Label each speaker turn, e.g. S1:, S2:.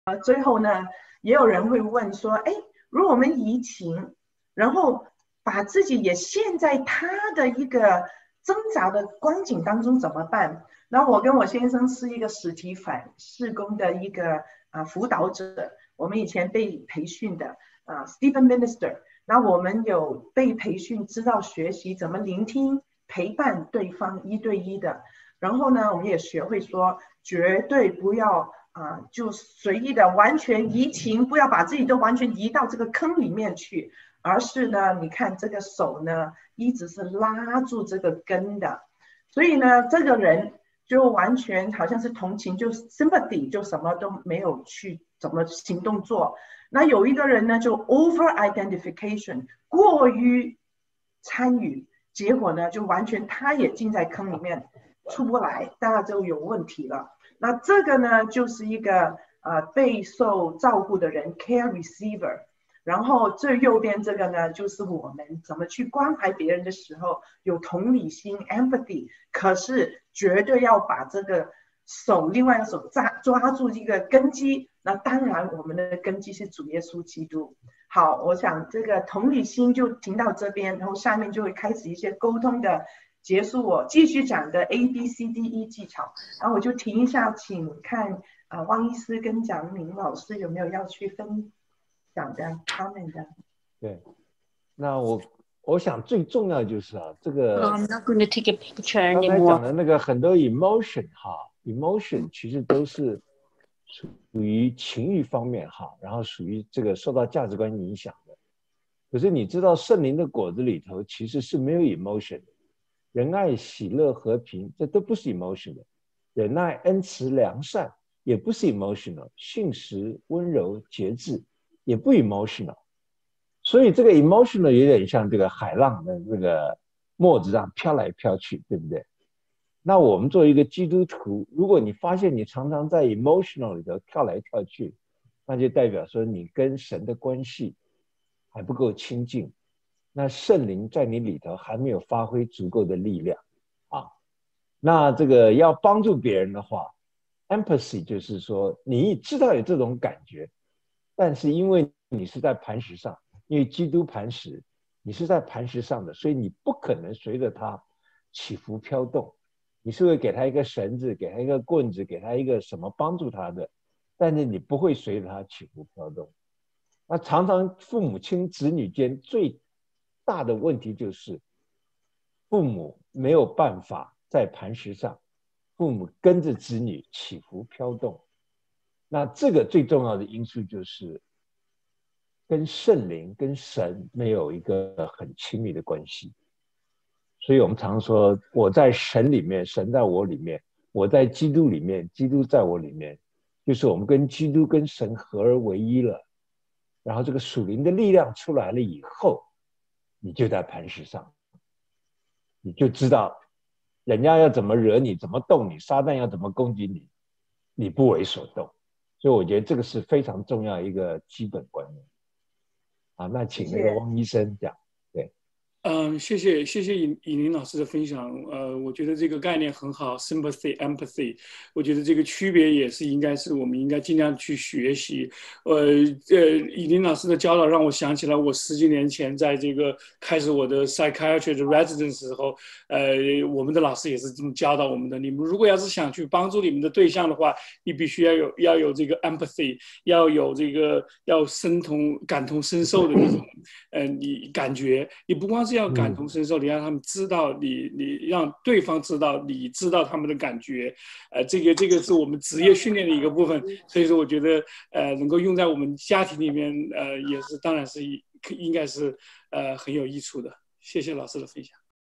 S1: 最后呢，也有人会问说，哎，如果我们移情，然后把自己也陷在他的一个挣扎的光景当中怎么办？然后我跟我先生是一个史提反事工的一个辅导者，我们以前被培训的Stephen Minister，那我们有被培训，知道学习怎么聆听、陪伴对方一对一的。然后呢，我们也学会说，绝对不要就随意的完全移情，不要把自己都完全移到这个坑里面去，而是呢，你看这个手呢，一直是拉住这个根的，所以呢，这个人就完全好像是同情，就 sympathy， 就什么都没有去怎么行动做。那有一个人呢，就 over identification， 过于参与，结果呢，就完全他也进在坑里面出不来，当然就有问题了。那这个呢，就是一个备受照顾的人 care receiver， 然后最右边这个呢，就是我们怎么去关怀别人的时候有同理心 empathy， 可是绝对要把这个手另外一个手抓住这个根基。那当然我们的根基是主耶稣基督。好，我想这个同理心就停到这边，然后下面就会开始一些沟通的结束，我继续讲的 ABCDE 技巧，然后我就停一下，请看汪医师跟蒋敏老师有没有要去分享的 comment 的。
S2: 对，那我想最重要就是这个
S3: I'm not going to take a picture
S2: 刚才
S3: anymore。
S2: 讲的那个很多 emotion 其实都是属于情欲方面然后属于这个受到价值观影响的。可是你知道圣灵的果子里头其实是没有 emotion 的，仁爱、喜乐、和平，这都不是 emotional。忍耐、恩慈、良善也不是 emotional。信实、温柔、节制也不 emotional。所以这个 emotional 有点像这个海浪的这个沫子上飘来飘去，对不对？那我们作为一个基督徒，如果你发现你常常在 emotional 里头跳来跳去，那就代表说你跟神的关系还不够亲近，那圣灵在你里头还没有发挥足够的力量那这个要帮助别人的话 empathy 就是说你知道有这种感觉，但是因为你是在磐石上，因为基督磐石，你是在磐石上的，所以你不可能随着它起伏飘动，你是会给他一个绳子，给他一个棍子，给他一个什么帮助他的，但是你不会随着他起伏飘动。那常常父母亲子女间最大的问题就是父母没有办法在磐石上，父母跟着子女起伏飘动。那这个最重要的因素就是跟圣灵跟神没有一个很亲密的关系。所以我们常说我在神里面，神在我里面，我在基督里面，基督在我里面，就是我们跟基督跟神合而为一了。然后这个属灵的力量出来了以后，你就在磐石上，你就知道人家要怎么惹你，怎么动你，撒旦要怎么攻击你，你不为所动。所以我觉得这个是非常重要一个基本观念。那请那个汪医生讲。
S4: 谢谢以林老师的分享。我觉得这个概念很好 ，sympathy、empathy。我觉得这个区别也是我们应该尽量去学习。以林老师的教导让我想起来，我10几年前在这个开始我的 psychiatry 的 residence 时候，我们的老师也是这么教导我们的。你们如果要是想去帮助你们的对象的话，你必须要有这个 empathy， 要有这个要感同身受的那种你感觉，你不光是要感同身受，你让他们知道你让对方知道你知道他们的感觉，这个是我们职业训练的一个部分，所以说我觉得能够用在我们家庭里面，也是当然是应该是很有益处的。谢谢老师的分享。